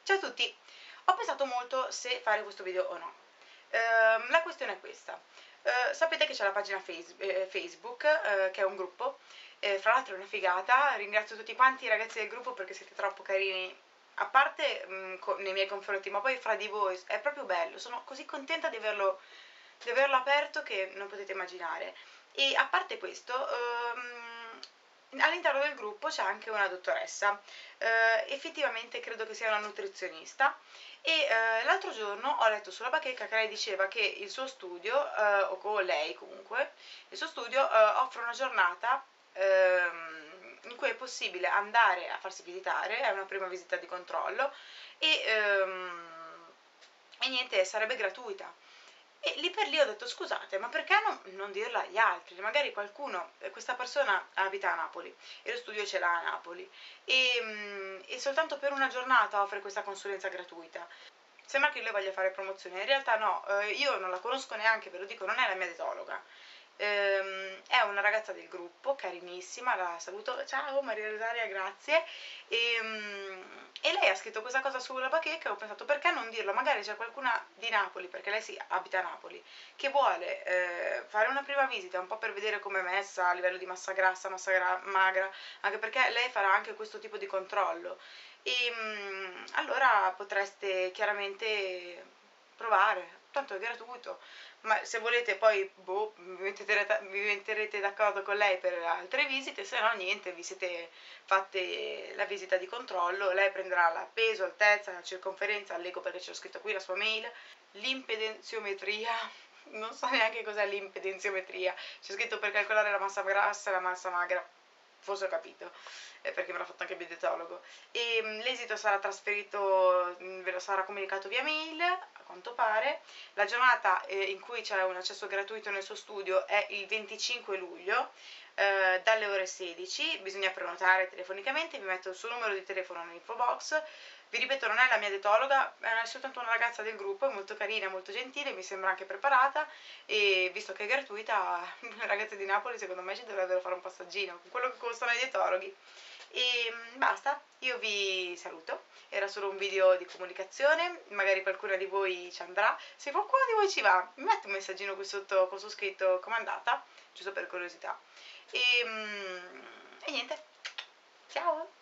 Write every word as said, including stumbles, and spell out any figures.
Ciao a tutti! Ho pensato molto se fare questo video o no. Ehm, la questione è questa. Eh, sapete che c'è la pagina face eh, Facebook, eh, che è un gruppo, eh, fra l'altro è una figata, ringrazio tutti quanti i ragazzi del gruppo perché siete troppo carini, a parte mh, nei miei confronti, ma poi fra di voi, è proprio bello, sono così contenta di averlo, di averlo aperto che non potete immaginare. E a parte questo, ehm, all'interno del gruppo c'è anche una dottoressa, eh, effettivamente credo che sia una nutrizionista, e eh, l'altro giorno ho letto sulla bacheca che lei diceva che il suo studio, eh, o con lei comunque, il suo studio eh, offre una giornata ehm, in cui è possibile andare a farsi visitare, è una prima visita di controllo, e, ehm, e niente, sarebbe gratuita. E lì per lì ho detto, scusate, ma perché non, non dirlo agli altri? Magari qualcuno, questa persona abita a Napoli e lo studio ce l'ha a Napoli e, e soltanto per una giornata offre questa consulenza gratuita. Sembra che io le voglia fare promozione, in realtà no, eh, io non la conosco neanche, ve lo dico, non è la mia dietologa. Ehm, è una ragazza del gruppo, carinissima, la saluto, ciao Maria Rosaria, grazie, e, e lei ha scritto questa cosa sulla bacheca e ho pensato perché non dirlo, magari c'è qualcuna di Napoli, perché lei sì, abita a Napoli, che vuole eh, fare una prima visita un po' per vedere com'è messa a livello di massa grassa, massa gra magra, anche perché lei farà anche questo tipo di controllo, e mh, allora potreste chiaramente provare, tanto è gratuito, ma se volete poi boh, vi metterete, vi metterete d'accordo con lei per altre visite, se no niente, vi siete fatte la visita di controllo, lei prenderà la peso, altezza, la circonferenza, allego perché c'è scritto qui la sua mail, l'impedenziometria, non so neanche cos'è l'impedenziometria, c'è scritto per calcolare la massa grassa e la massa magra, forse ho capito, eh, perché me l'ha fatto anche il biodietologo, e mh, l'esito sarà trasferito, mh, ve lo sarà comunicato via mail, a quanto pare. La giornata eh, in cui c'è un accesso gratuito nel suo studio è il venticinque luglio, eh, dalle ore sedici, bisogna prenotare telefonicamente, vi metto il suo numero di telefono nell'info box. Vi ripeto, non è la mia dietologa, è soltanto una ragazza del gruppo, è molto carina, molto gentile, mi sembra anche preparata, e visto che è gratuita, le ragazze di Napoli secondo me ci dovrebbero fare un passaggino, con quello che costano i dietologhi. E basta, io vi saluto, era solo un video di comunicazione, magari qualcuna di voi ci andrà, se qualcuno di voi ci va, mi mette un messaggino qui sotto con su scritto com'è andata, giusto per curiosità. E, e niente, ciao!